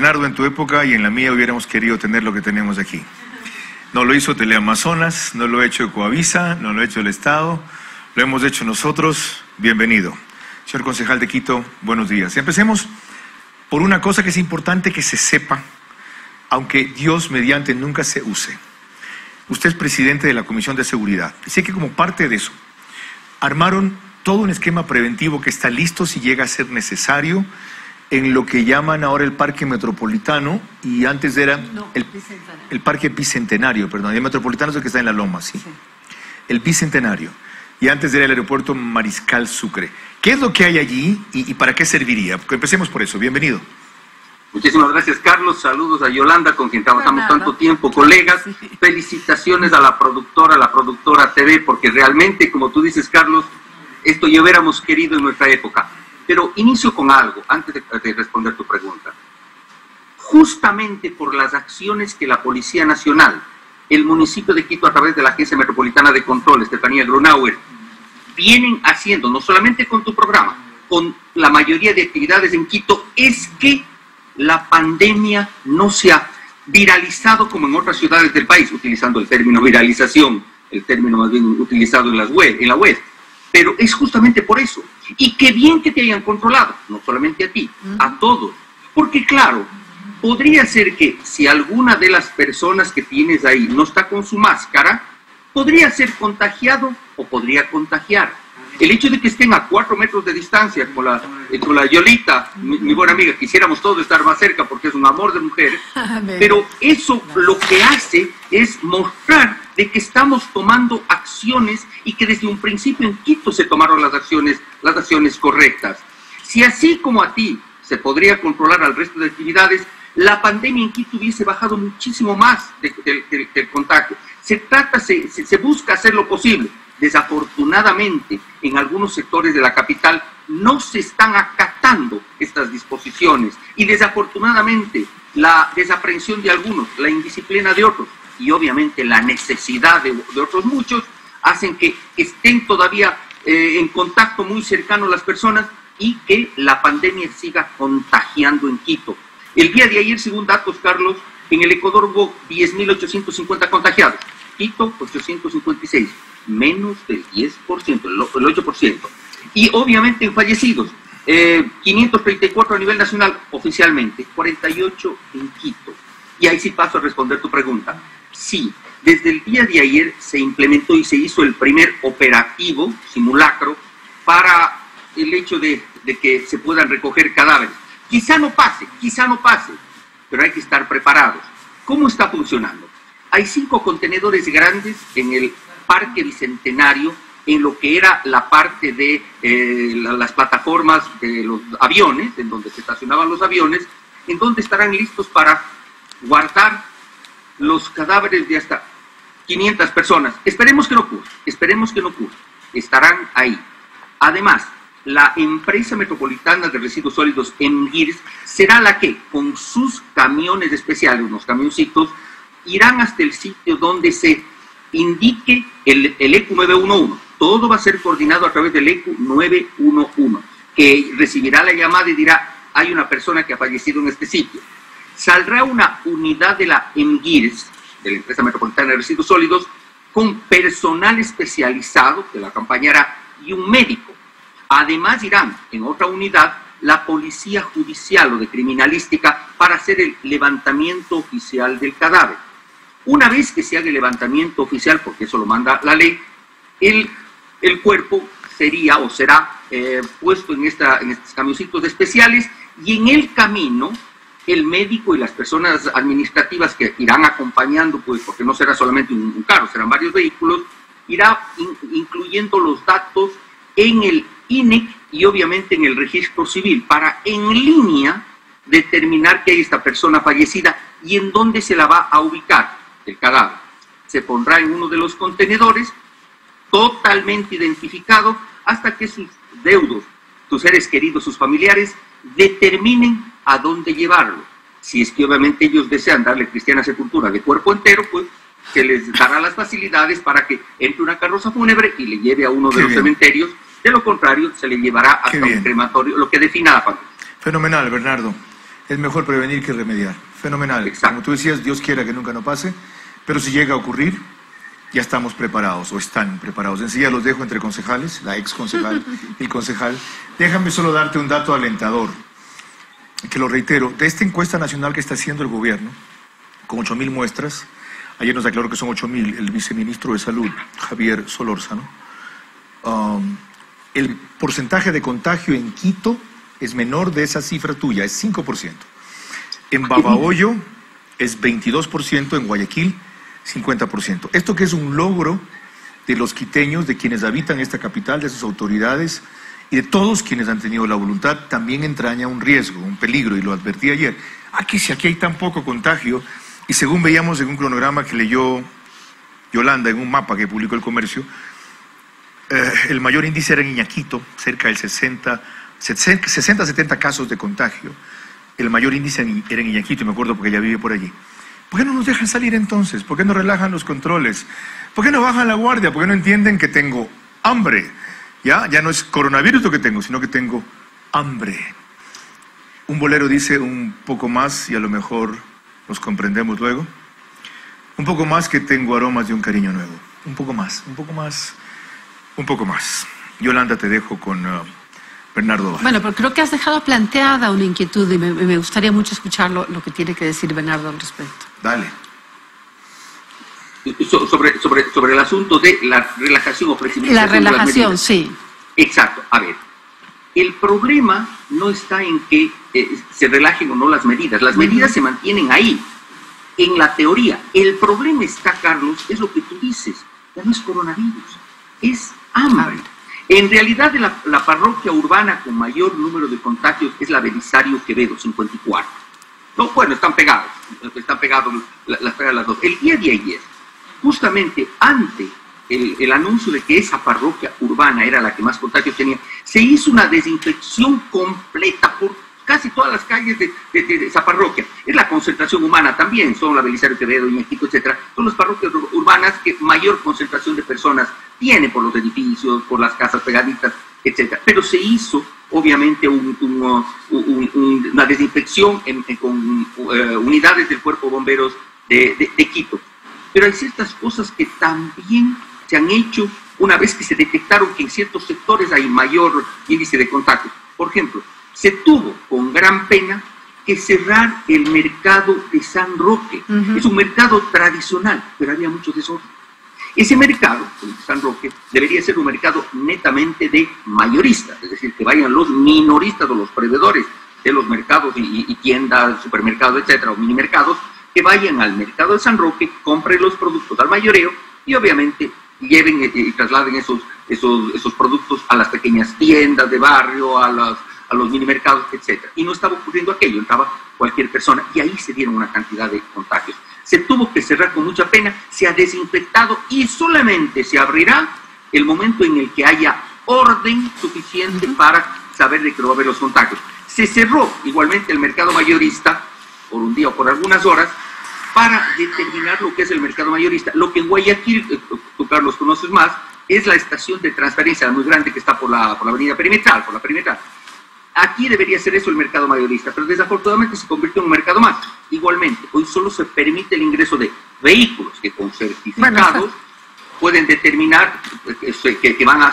Bernardo, en tu época y en la mía hubiéramos querido tener lo que tenemos aquí. No lo hizo Teleamazonas, no lo ha hecho Coavisa, no lo ha hecho el Estado, lo hemos hecho nosotros. Bienvenido. Señor concejal de Quito, buenos días. Empecemos por una cosa que es importante que se sepa, aunque Dios mediante nunca se use. Usted es presidente de la Comisión de Seguridad. Y sé que como parte de eso, armaron todo un esquema preventivo que está listo si llega a ser necesario en lo que llaman ahora el Parque Metropolitano, y antes era el Parque Bicentenario, perdón, el Metropolitano es el que está en la Loma, ¿sí? El Bicentenario, y antes era el Aeropuerto Mariscal Sucre. ¿Qué es lo que hay allí y para qué serviría? Porque empecemos por eso. Bienvenido. Muchísimas gracias, Carlos. Saludos a Yolanda, con quien trabajamos tanto tiempo, colegas. Felicitaciones a la productora TV, porque realmente, como tú dices, Carlos, esto ya hubiéramos querido en nuestra época. Pero inicio con algo, antes de responder tu pregunta. Justamente por las acciones que la Policía Nacional, el municipio de Quito, a través de la Agencia Metropolitana de Control, Estefanía Grunauer, vienen haciendo, no solamente con tu programa, con la mayoría de actividades en Quito, es que la pandemia no se ha viralizado como en otras ciudades del país, utilizando el término viralización, el término más bien utilizado en la web. Pero es justamente por eso. Y qué bien que te hayan controlado, no solamente a ti, a todos. Porque claro, podría ser que si alguna de las personas que tienes ahí no está con su máscara, podría ser contagiado o podría contagiar. El hecho de que estén a 4 metros de distancia con la Yolita, mi buena amiga, quisiéramos todos estar más cerca porque es un amor de mujer, pero eso lo que hace es mostrar de que estamos tomando acciones y que desde un principio en Quito se tomaron las acciones correctas. Si así como a ti se podría controlar al resto de actividades, la pandemia en Quito hubiese bajado muchísimo más del contagio. Se busca hacer lo posible. Desafortunadamente, en algunos sectores de la capital no se están acatando estas disposiciones y desafortunadamente la desaprensión de algunos, la indisciplina de otros y obviamente la necesidad de otros muchos hacen que estén todavía en contacto muy cercano las personas y que la pandemia siga contagiando en Quito. El día de ayer, según datos, Carlos, en el Ecuador hubo 10.850 contagiados, Quito 856. Menos del 10%, el 8%. Y obviamente en fallecidos, 534 a nivel nacional oficialmente, 48 en Quito. Y ahí sí paso a responder tu pregunta. Sí, desde el día de ayer se implementó y se hizo el primer operativo, simulacro, para el hecho de que se puedan recoger cadáveres. Quizá no pase, pero hay que estar preparados. ¿Cómo está funcionando? Hay 5 contenedores grandes en el Parque Bicentenario, en lo que era la parte de las plataformas de los aviones, en donde se estacionaban los aviones, en donde estarán listos para guardar los cadáveres de hasta 500 personas. Esperemos que no ocurra, estarán ahí. Además, la empresa metropolitana de residuos sólidos, MGIRS, será la que, con sus camiones especiales, unos camioncitos, irán hasta el sitio donde se indique el ECU 911. Todo va a ser coordinado a través del ECU 911, que recibirá la llamada y dirá, hay una persona que ha fallecido en este sitio. Saldrá una unidad de la MGIRS, de la Empresa Metropolitana de Residuos Sólidos, con personal especializado que la acompañará y un médico. Además irán en otra unidad la policía judicial o de criminalística para hacer el levantamiento oficial del cadáver. Una vez que se haga el levantamiento oficial, porque eso lo manda la ley, el cuerpo sería o será puesto en estos camioncitos especiales, y en el camino el médico y las personas administrativas que irán acompañando, pues porque no será solamente un carro, serán varios vehículos, irá incluyendo los datos en el INEC y obviamente en el registro civil para en línea determinar que hay esta persona fallecida y en dónde se la va a ubicar el cadáver. Se pondrá en uno de los contenedores totalmente identificado hasta que sus deudos, sus seres queridos, sus familiares determinen a dónde llevarlo. Si es que obviamente ellos desean darle cristiana sepultura de cuerpo entero, pues se les dará las facilidades para que entre una carroza fúnebre y le lleve a uno de los cementerios. De lo contrario, se le llevará hasta un crematorio, lo que defina la familia. Fenomenal, Bernardo. Es mejor prevenir que remediar. Fenomenal. Exacto. Como tú decías, Dios quiera que nunca no pase, pero si llega a ocurrir, ya estamos preparados o están preparados. Enseguida los dejo entre concejales, la ex concejal y el concejal. Déjame solo darte un dato alentador, que lo reitero, de esta encuesta nacional que está haciendo el gobierno, con 8.000 muestras, ayer nos aclaró que son 8.000, el viceministro de Salud, Javier Solórzano, el porcentaje de contagio en Quito es menor de esa cifra tuya, es 5%. En Babahoyo es 22%, en Guayaquil 50%. Esto que es un logro de los quiteños, de quienes habitan esta capital, de sus autoridades y de todos quienes han tenido la voluntad, también entraña un riesgo, un peligro, y lo advertí ayer. Si aquí hay tan poco contagio, y según veíamos en un cronograma que leyó Yolanda en un mapa que publicó El Comercio, el mayor índice era en Iñaquito, cerca del 60-70 casos de contagio. El mayor índice era en Iñaquito, y me acuerdo porque ella vive por allí. ¿Por qué no nos dejan salir entonces? ¿Por qué no relajan los controles? ¿Por qué no bajan la guardia? ¿Por qué no entienden que tengo hambre? Ya no es coronavirus lo que tengo, sino que tengo hambre. Un bolero dice un poco más, y a lo mejor nos comprendemos luego. Un poco más, que tengo aromas de un cariño nuevo. Un poco más, un poco más, un poco más. Yolanda, te dejo con Bernardo Baja. Bueno, pero creo que has dejado planteada una inquietud y me gustaría mucho escuchar lo que tiene que decir Bernardo al respecto. Dale. Sobre el asunto de la relajación o flexibilización. La relajación, sí. Exacto. A ver, el problema no está en que se relajen o no las medidas. Las medidas se mantienen ahí, en la teoría. El problema está, Carlos, es lo que tú dices. Ya no es coronavirus, es hambre. En realidad, la parroquia urbana con mayor número de contagios es la Belisario Quevedo, 54. No, bueno, están pegados las dos. El día de ayer, justamente ante el anuncio de que esa parroquia urbana era la que más contagios tenía, se hizo una desinfección completa por casi todas las calles de esa parroquia. Es la concentración humana también, son la Belisario Quevedo, Iñaquito, etcétera. Son las parroquias urbanas que mayor concentración de personas tiene por los edificios, por las casas pegaditas, etcétera. Pero se hizo, obviamente, una desinfección con unidades del Cuerpo de Bomberos de Quito. Pero hay ciertas cosas que también se han hecho una vez que se detectaron que en ciertos sectores hay mayor índice de contagio. Por ejemplo, se tuvo con gran pena que cerrar el mercado de San Roque. Es un mercado tradicional, pero había mucho desorden. Ese mercado, el de San Roque, debería ser un mercado netamente de mayoristas, es decir, que vayan los minoristas o los proveedores de los mercados y tiendas, supermercados, etcétera, o minimercados, que vayan al mercado de San Roque, compren los productos al mayoreo y obviamente lleven y trasladen esos productos a las pequeñas tiendas de barrio, a los minimercados, etcétera. Y no estaba ocurriendo aquello, entraba cualquier persona y ahí se dieron una cantidad de contagios. Se tuvo que cerrar con mucha pena, se ha desinfectado y solamente se abrirá el momento en el que haya orden suficiente para saber de que no va a haber los contagios. Se cerró igualmente el mercado mayorista por un día o por algunas horas para determinar lo que es el mercado mayorista. Lo que en Guayaquil, tú Carlos conoces más, es la estación de transferencia muy grande que está por la avenida perimetral, por la perimetral. Aquí debería ser eso el mercado mayorista, pero desafortunadamente se convirtió en un mercado más. Igualmente, hoy solo se permite el ingreso de vehículos que con certificados pueden determinar que van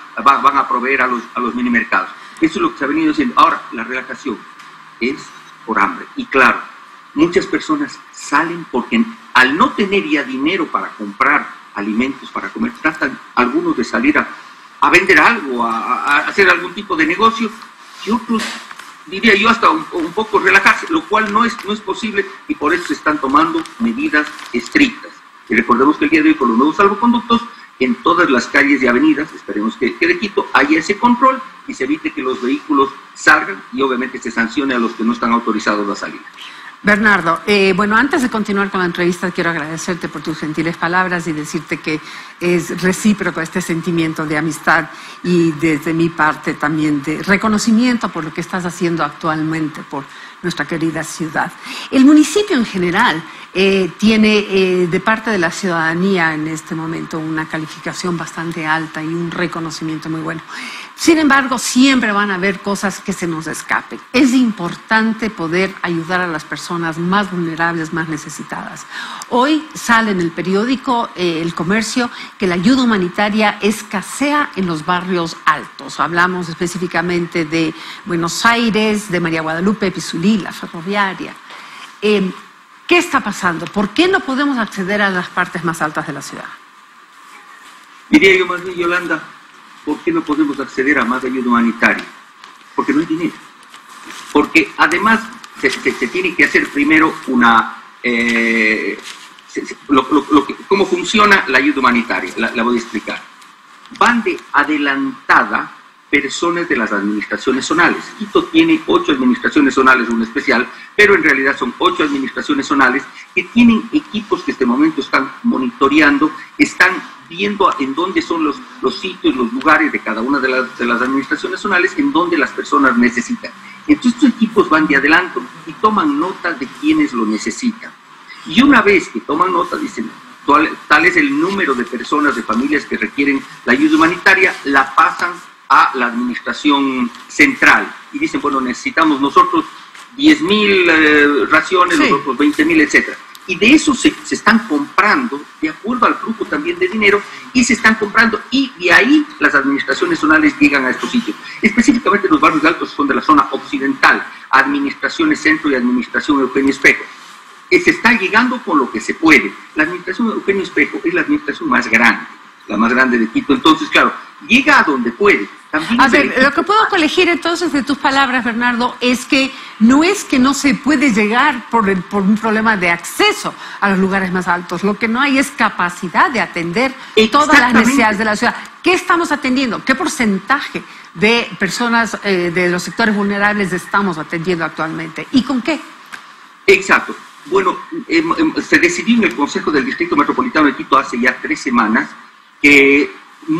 a proveer a los minimercados. Eso es lo que se ha venido diciendo. Ahora, la relajación es por hambre. Y claro, muchas personas salen porque al no tener ya dinero para comprar alimentos para comer, tratan algunos de salir a vender algo, a hacer algún tipo de negocio, y otros, diría yo, hasta un poco relajarse, lo cual no es posible, y por eso se están tomando medidas estrictas. Y recordemos que el día de hoy, con los nuevos salvoconductos, en todas las calles y avenidas, esperemos que de Quito, haya ese control y se evite que los vehículos salgan y obviamente se sancione a los que no están autorizados a salir. Bernardo, bueno, antes de continuar con la entrevista, quiero agradecerte por tus gentiles palabras y decirte que es recíproco este sentimiento de amistad y desde mi parte también de reconocimiento por lo que estás haciendo actualmente, por nuestra querida ciudad. El municipio en general tiene de parte de la ciudadanía en este momento una calificación bastante alta y un reconocimiento muy bueno. Sin embargo, siempre van a haber cosas que se nos escapen. Es importante poder ayudar a las personas más vulnerables, más necesitadas. Hoy sale en el periódico El Comercio que la ayuda humanitaria escasea en los barrios altos. Hablamos específicamente de Buenos Aires, de María Guadalupe, Pisulí, la Ferroviaria. ¿Qué está pasando? ¿Por qué no podemos acceder a las partes más altas de la ciudad? Diría yo más bien, Yolanda, ¿por qué no podemos acceder a más ayuda humanitaria? Porque no hay dinero. Porque además se tiene que hacer primero una... cómo funciona la ayuda humanitaria, la voy a explicar. Van de adelantada personas de las administraciones zonales. Quito tiene 8 administraciones zonales, una especial, pero en realidad son 8 administraciones zonales que tienen equipos que en este momento están monitoreando, están viendo en dónde son los sitios, los lugares de cada una de las administraciones zonales en donde las personas necesitan. Entonces estos equipos van de adelanto y toman nota de quienes lo necesitan. Y una vez que toman nota, dicen, tal es el número de personas, de familias que requieren la ayuda humanitaria, la pasan a la administración central y dicen, bueno, necesitamos nosotros 10.000 raciones, sí, nosotros 20.000, etc. Y de eso se están comprando, de acuerdo al flujo también de dinero, y se están comprando, y de ahí las administraciones zonales llegan a estos sitios. Específicamente los barrios altos son de la zona occidental, administraciones centro y administración Eugenio Espejo. Se está llegando con lo que se puede. La administración Eugenio Espejo es la administración más grande, la más grande de Quito. Entonces, claro, llega a donde puede. También lo que puedo colegir entonces de tus palabras, Bernardo, es que no se puede llegar por un problema de acceso a los lugares más altos. Lo que no hay es capacidad de atender todas las necesidades de la ciudad. ¿Qué estamos atendiendo? ¿Qué porcentaje de personas de los sectores vulnerables estamos atendiendo actualmente? ¿Y con qué? Exacto. Bueno, se decidió en el Consejo del Distrito Metropolitano de Quito hace ya 3 semanas que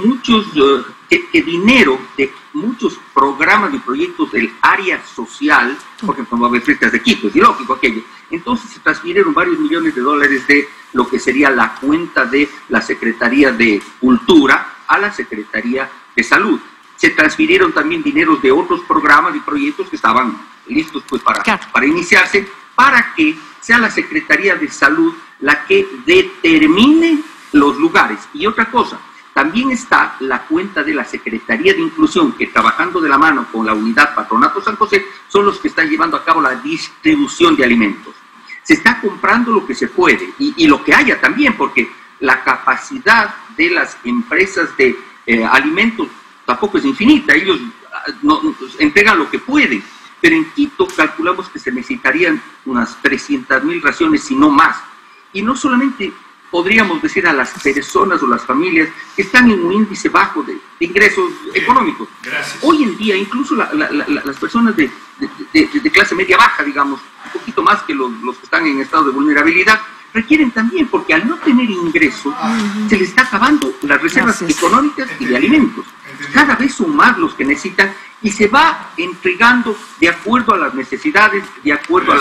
que dinero de muchos programas y proyectos del área social, por ejemplo, Nuevas Frescas de Quito, es ilógico aquello. Entonces se transfirieron varios millones de dólares de lo que sería la cuenta de la Secretaría de Cultura a la Secretaría de Salud. Se transfirieron también dineros de otros programas y proyectos que estaban listos pues para iniciarse, para que sea la Secretaría de Salud la que determine los lugares. Y otra cosa, también está la cuenta de la Secretaría de Inclusión, que trabajando de la mano con la unidad Patronato San José, son los que están llevando a cabo la distribución de alimentos. Se está comprando lo que se puede y lo que haya también, porque la capacidad de las empresas de alimentos tampoco es infinita. Ellos entregan lo que pueden, pero en Quito calculamos que se necesitarían unas 300.000 raciones, si no más. Y no solamente podríamos decir a las personas o las familias que están en un índice bajo de ingresos económicos. Gracias. Hoy en día, incluso las personas de clase media baja, digamos, un poquito más que los que están en estado de vulnerabilidad, requieren también, porque al no tener ingreso, se les está acabando las reservas económicas y de alimentos. Cada vez son más los que necesitan y se va entregando de acuerdo a las necesidades, de acuerdo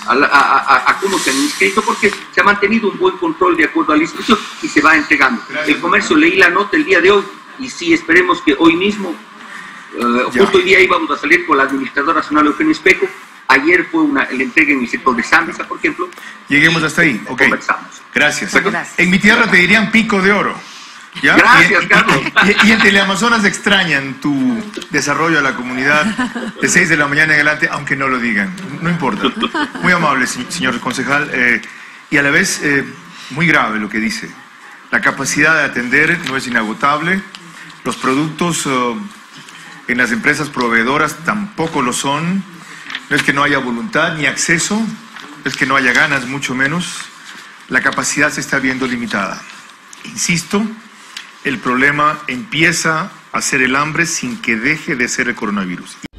a cómo se han inscrito, porque se ha mantenido un buen control de acuerdo a la inscripción y se va entregando. El Comercio, leí la nota el día de hoy y sí, esperemos que hoy mismo, justo hoy día íbamos a salir con la administradora nacional Eugenio Espejo. Ayer fue la entrega en el sector de Zambisa, por ejemplo. Lleguemos hasta ahí, ok. Conversamos. Gracias. En mi tierra te dirían pico de oro. ¿Ya? Gracias, Carlos. Y en Teleamazonas extrañan tu desarrollo a la comunidad de 6 de la mañana en adelante, aunque no lo digan. No importa. Muy amable, señor concejal. Y a la vez, muy grave lo que dice. La capacidad de atender no es inagotable. Los productos en las empresas proveedoras tampoco lo son. No es que no haya voluntad ni acceso. No es que no haya ganas, mucho menos. La capacidad se está viendo limitada. Insisto, el problema empieza a ser el hambre sin que deje de ser el coronavirus.